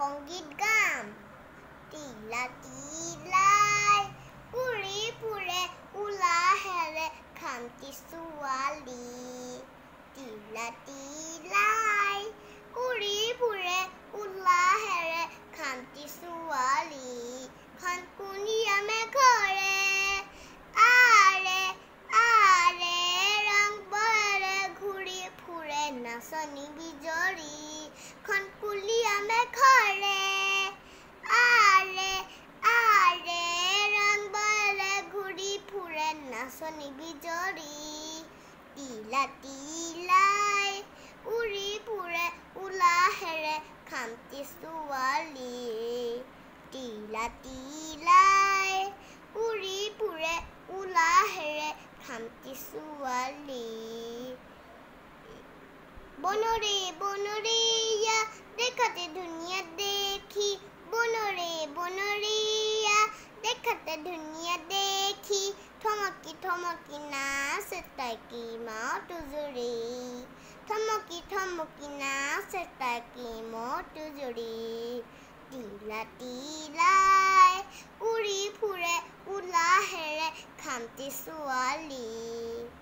সংগীত গাম তিলা তিলাই উৰি ফুৰে উলাহেৰে খামটি ছোৱালী তিলা তিলাই উৰি ফুৰে উলাহেৰে খামটি ছোৱালী খনকুনিয়া মেঘৰে আৰে আৰে ৰং বৰে ঘূৰি ফুৰে নাচনি বিজৰী খনকুলিয়া মেঘৰে আৰে আৰে ৰং বৰে ঘূৰি ফুৰে নাচনি বিজৰী তিলা তিলাই উৰি ফুৰে উলাহেৰে খামটি ছোৱালী তিলা তিলাই উৰি ফুৰে উলাহেৰে খামটি ছোৱালী বনৰে বনৰীয়া দেখাতে ধুনীয়া দেখি বনৰে বনৰীয়া দেখাতে ধুনীয়া দেখি থমকি থমকি নাচে তাই কি মাতো জুৰি থমকি থমকি নাচে তাই কি মাতো জুৰি তিলা তিলাই উৰি ফুৰে উলাহেৰে খামটি ছোৱালী।